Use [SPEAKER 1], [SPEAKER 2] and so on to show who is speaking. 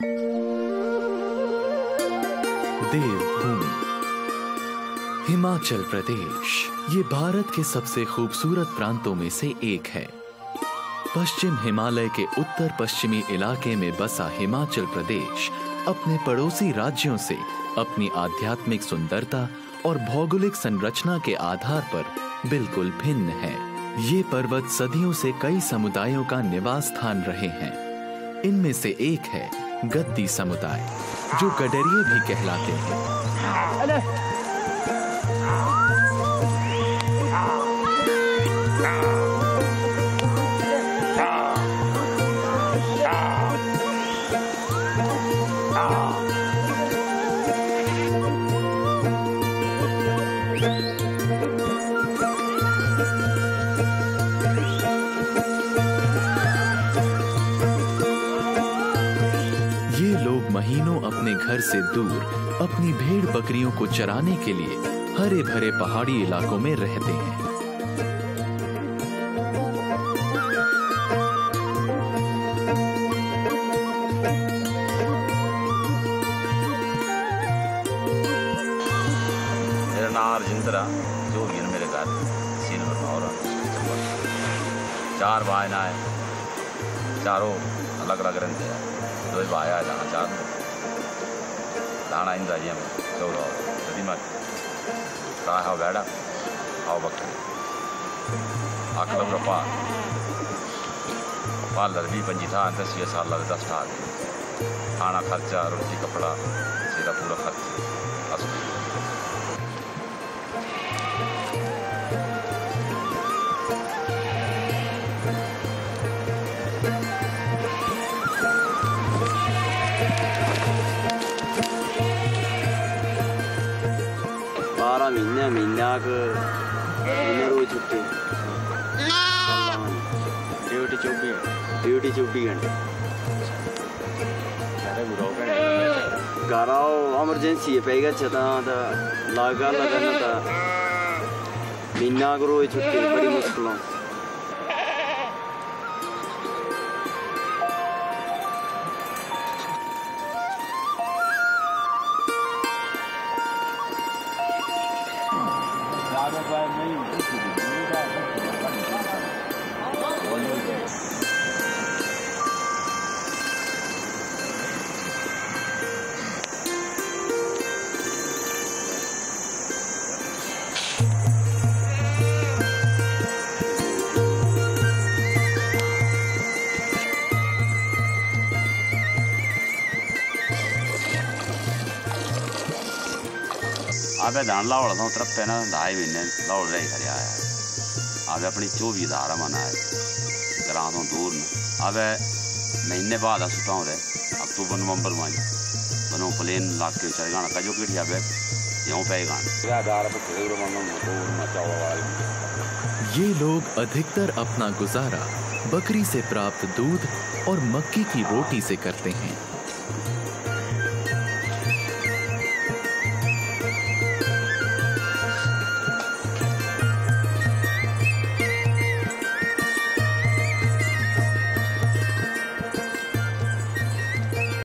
[SPEAKER 1] देवभूमि हिमाचल प्रदेश ये भारत के सबसे खूबसूरत प्रांतों में से एक है। पश्चिम हिमालय के उत्तर पश्चिमी इलाके में बसा हिमाचल प्रदेश अपने पड़ोसी राज्यों से अपनी आध्यात्मिक सुंदरता और भौगोलिक संरचना के आधार पर बिल्कुल भिन्न है। ये पर्वत सदियों से कई समुदायों का निवास स्थान रहे हैं। इनमें से एक है गद्दी समुदाय, जो गडरिये भी कहलाते हैं। महीनों अपने घर से दूर अपनी भेड़ बकरियों को चराने के लिए हरे भरे पहाड़ी इलाकों में रहते हैं।
[SPEAKER 2] मेरा नाम अर्जिंदरा जो भी है मेरे घर सीन और 4 भाई ना है, चारों अलग अलग रहते हैं। 2 भाई आए जाना चार दाना इन जाइए में चौदह यदि मत का हाउ बैठा हाउ बकरी आकलम रपा पार्लर भी 25 था 10 साल लग 10 था खाना खर्चा रोटी कपड़ा सीधा पूरा खर्च
[SPEAKER 3] महीना रोज छुट्टी ड्यूटी 24 घंटे घर आओ एमरजेंसी है पैगा छता लागा लगना था महीना को रोज छुट्टी बड़ी मुश्किलों
[SPEAKER 2] आवे धान लाहौल तो तरफ है ना 2.5 महीने लाहौल रही खड़े आया आवे अपनी 24 धारा मना है ग्रां तो दूर न आवे महीने बाद सुटा हो रहे अक्टूबर नवंबर में बनो प्लेन लाग के चल गाना कजो की आवे यूं पे गाना
[SPEAKER 1] ये लोग अधिकतर अपना गुजारा बकरी से प्राप्त दूध और मक्की की रोटी से करते हैं।